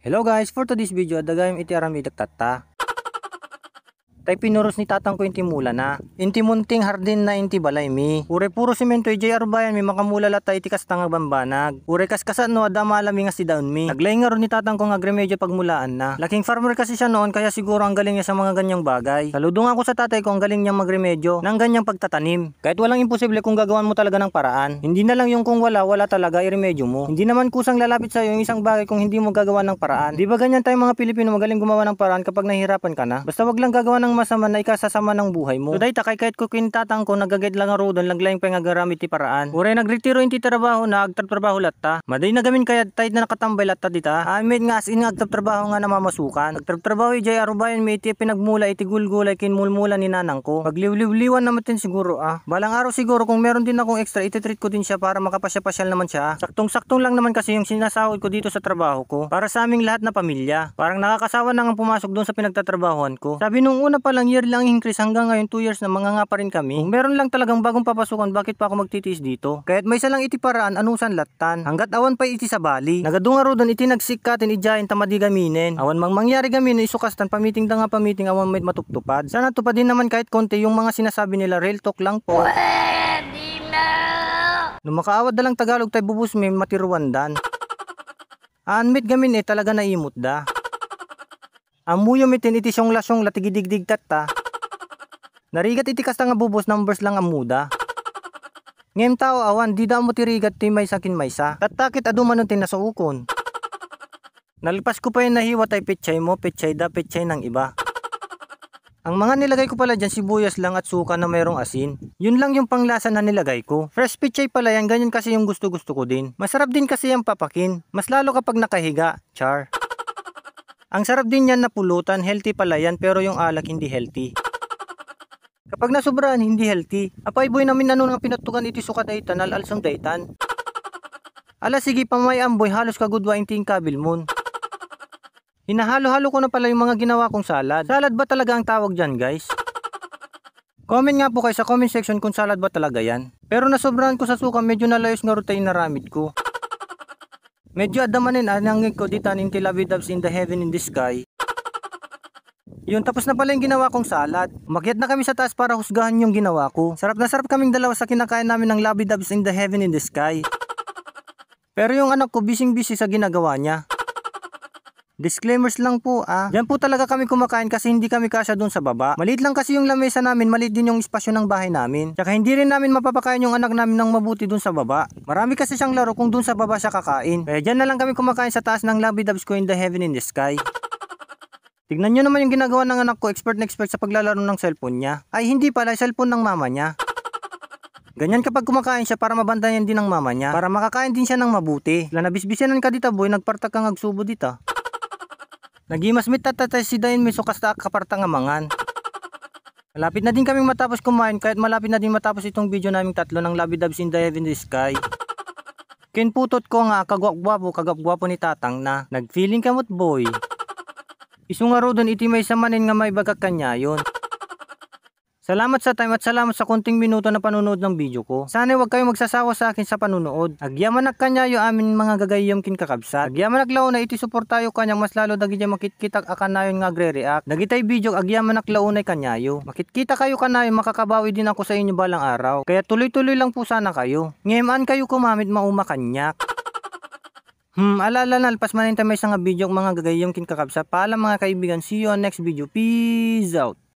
Hello guys, for today's video, dagayam iti arami dagtata. Tay pinuros ni tatang ko inti mula na. Inti munting hardin na inti balay mi. Ure puro simento JR bayan mi makamula latay iti kastanga bambanag. Ure kaskasan no adama alami nga si daun mi. Naglay nga ron ni tatang ko nga agremedyo pagmulaan na. Laking farmer kasi siya noon kaya siguro ang galing niya sa mga ganyang bagay. Saludo nga ako sa tatay ko ang galing niyang magremedyo ng ganyang pagtatanim. Kahit walang imposible kung gagawan mo talaga ng paraan. Hindi na lang yung kung wala talaga iremedyo mo. Hindi naman kusang lalapit sa iyo yung isang bagay kung hindi mo gagawa ng paraan. Di ba ganyan tayong mga Pilipino magaling gumawa ng paraan kapag nahihirapan ka na? Basta wag lang gagawa ng masama na ikasasama ng buhay mo. So day takay kahit ko kintatang ko nagagayad lang aro doon laglayang pangagaramit ti paraan. Ure nagretiro inti trabaho na agtrabaho latta. Maday na gamin kaya tayo na nakatambay latta dita. Amit nga as in agtrabaho nga namamasukan. Agtrabaho ijay arubayan mi iti pinagmula iti gulgulay kinmulmula ni nanang ko. Pagliwliwan naman din siguro Balang araw siguro kung meron din akong extra ititreat ko din siya para makapasya-pasyal naman siya. Saktong-saktong lang naman kasi yung sinasahod ko dito sa trabaho ko. Para sa aming lahat na pamilya. Parang nakakasawa na nga pumasok doon sa pinagtatrabahuan ko. Sabi nung una pa lang year lang increase hanggang ngayon 2 years na nga pa rin kami. Kung meron lang talagang bagong papasukan bakit pa ako magtitiis dito? Kahit may isa lang iti paraan anusan latan. Hanggat awan pa iti sa bali. Nagadunga ro doon iti nagsikatin ijayin tamadi gaminen. Awan mang mangyari gamin isukastan pamiting da nga pamiting awan may matuptupad. Sana tupadin naman kahit konti yung mga sinasabi nila real talk lang po. Pwede na! Nung makaawad na lang Tagalog tayo bubus may matiruandan. Anmit gamin talaga naimot da. Amuyo mitin iti siyong lasyong latigidigdig tatta. Narigat iti kasta nga bubos numbers lang amuda. Ngem tao awan di da mo tirigat ti may sakin maysa. Tatakit aduman ti nasuukon. Nalpas ko pa yung nahiwat ay pechay mo, pechay ng iba. Ang mga nilagay ko pala dyan sibuyas lang at suka na mayroong asin. Yun lang yung panglasa na nilagay ko. Fresh pechay pala yan, ganyan kasi yung gusto ko din. Masarap din kasi yung papakin. Mas lalo kapag nakahiga, char. Ang sarap din yan na pulutan, healthy pala yan pero yung alak hindi healthy. Kapag nasubrahan, hindi healthy. Apay boy namin nanon nga pinatukan iti suka daytan, alalsong daytan. Ala sige pamay amboy, halos kagudwa inting kabil mon. Hinahalo-halo ko na pala yung mga ginawa kong salad. Salad ba talaga ang tawag dyan guys? Comment nga po kayo sa comment section kung salad ba talaga yan. Pero nasobrahan ko sa suka, medyo nalayos nga rutay na ramid ko. Medyo adamanin anangig ko dita ninti labidabs in the heaven in the sky. Yun tapos na pala yung ginawa kong salad. Umakyat na kami sa taas para husgahan yung ginawa ko. Sarap na sarap kaming dalawa sa kinakain namin ng labidabs in the heaven in the sky. Pero yung anak ko bising-busy sa ginagawa niya. Disclaimers lang po Diyan po talaga kami kumakain kasi hindi kami kasya dun sa baba. Maliit lang kasi yung lamesa namin, maliit din yung espasyo ng bahay namin. Tsaka hindi rin namin mapapakain yung anak namin ng mabuti dun sa baba. Marami kasi siyang laro kung dun sa baba siya kakain. Kaya dyan na lang kami kumakain sa taas ng labidabs ko in the heaven in the sky. Tignan nyo naman yung ginagawa ng anak ko, expert na expert sa paglalaro ng cellphone niya. Ay hindi pala, cellphone ng mama niya. Ganyan kapag kumakain siya para mabantayan din ng mama niya. Para makakain din siya ng mabuti. Wala nabisbisyanan ka dita boy, nagpartak kang agsubo dita. Nagimasmit tatatay si Dain may sukas ta kaparta nga mangan. Malapit na din kaming matapos kumain kahit malapit na din matapos itong video naming tatlo ng labidabs in the heaven in the sky. Kinputot ko nga kagwap-gwapo ni tatang na nagfeeling kamot boy. Isungaro doon iti may samanin nga may bagak kanya yun. Salamat sa time at salamat sa konting minuto na panunood ng video ko. Sana huwag kayong magsasawa sa akin sa panunood. Agyaman na kanya yung amin mga gagayom kin kakabsat. Agyaman naklaw na iti support tayo kanyang mas lalo dagiti makitkitak akan nayon nga agre-react. Dagitay video agyaman naklaw na kanyayo. Makitkita kayo kanayon makakabawi din ako sa inyo balang araw. Kaya tuloy-tuloy lang po sana kayo. Ngayon kayo kumamit mauma kanyak. Alala nalpas maninta may isang video mga gagayom kin kakabsat. Paalam mga kaibigan, see you on next video. Peace out.